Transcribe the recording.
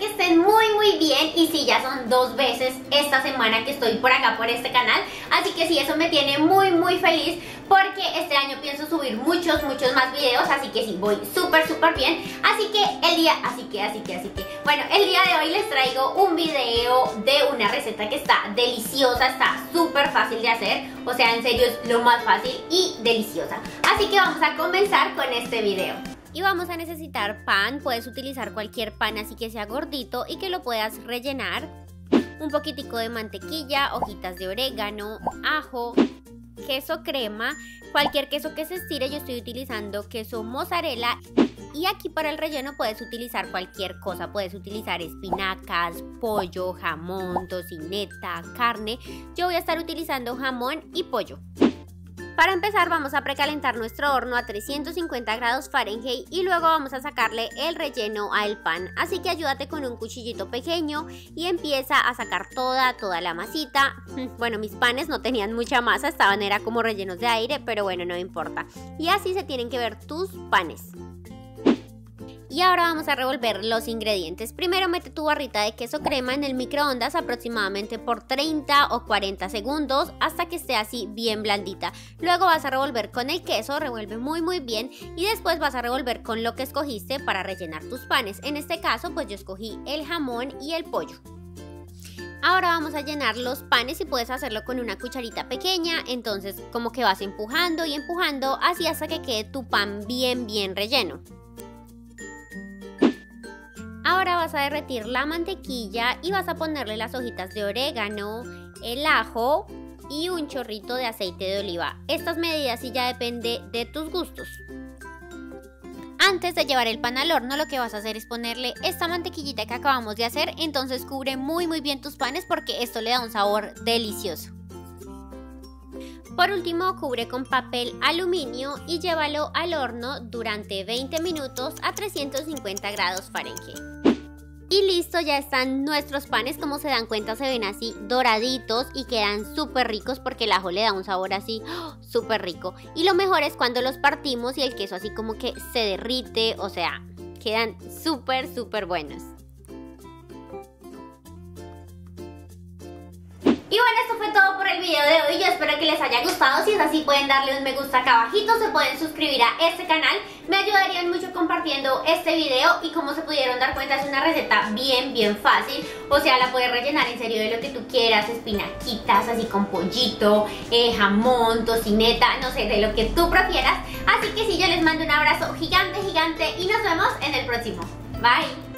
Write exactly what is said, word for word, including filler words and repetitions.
que estén muy muy bien. Y sí, ya son dos veces esta semana que estoy por acá por este canal, así que sí, eso me tiene muy muy feliz, porque este año pienso subir muchos muchos más videos, así que sí, voy súper súper bien. Así que el día, así que, así que, así que bueno, el día de hoy les traigo un video de una receta que está deliciosa, está súper fácil de hacer, o sea, en serio es lo más fácil y deliciosa. Así que vamos a comenzar con este video. Y vamos a necesitar pan, puedes utilizar cualquier pan así que sea gordito y que lo puedas rellenar. Un poquitico de mantequilla, hojitas de orégano, ajo, queso crema, cualquier queso que se estire, yo estoy utilizando queso mozzarella. Y aquí para el relleno puedes utilizar cualquier cosa, puedes utilizar espinacas, pollo, jamón, tocineta, carne. Yo voy a estar utilizando jamón y pollo. Para empezar vamos a precalentar nuestro horno a trescientos cincuenta grados Fahrenheit y luego vamos a sacarle el relleno al pan. Así que ayúdate con un cuchillito pequeño y empieza a sacar toda, toda la masita. Bueno, mis panes no tenían mucha masa, estaban era como rellenos de aire, pero bueno, no importa. Y así se tienen que ver tus panes. Y ahora vamos a revolver los ingredientes. Primero mete tu barrita de queso crema en el microondas aproximadamente por treinta o cuarenta segundos hasta que esté así bien blandita. Luego vas a revolver con el queso, revuelve muy muy bien y después vas a revolver con lo que escogiste para rellenar tus panes. En este caso pues yo escogí el jamón y el pollo. Ahora vamos a llenar los panes y puedes hacerlo con una cucharita pequeña, entonces como que vas empujando y empujando así hasta que quede tu pan bien bien relleno. Ahora vas a derretir la mantequilla y vas a ponerle las hojitas de orégano, el ajo y un chorrito de aceite de oliva. Estas medidas sí ya depende de tus gustos. Antes de llevar el pan al horno, lo que vas a hacer es ponerle esta mantequillita que acabamos de hacer, entonces cubre muy muy bien tus panes porque esto le da un sabor delicioso. Por último, cubre con papel aluminio y llévalo al horno durante veinte minutos a trescientos cincuenta grados Fahrenheit. Y listo, ya están nuestros panes. Como se dan cuenta, se ven así doraditos y quedan súper ricos porque el ajo le da un sabor así oh, súper rico. Y lo mejor es cuando los partimos y el queso así como que se derrite, o sea, quedan súper súper buenos. Y bueno, esto fue todo por el video de hoy, yo espero que les haya gustado. Si es así pueden darle un me gusta acá abajito, se pueden suscribir a este canal, me ayudarían mucho compartiendo este video. Y como se pudieron dar cuenta es una receta bien bien fácil, o sea la puedes rellenar en serio de lo que tú quieras, espinaquitas así con pollito, eh, jamón, tocineta, no sé, de lo que tú prefieras. Así que sí, yo les mando un abrazo gigante gigante y nos vemos en el próximo, bye.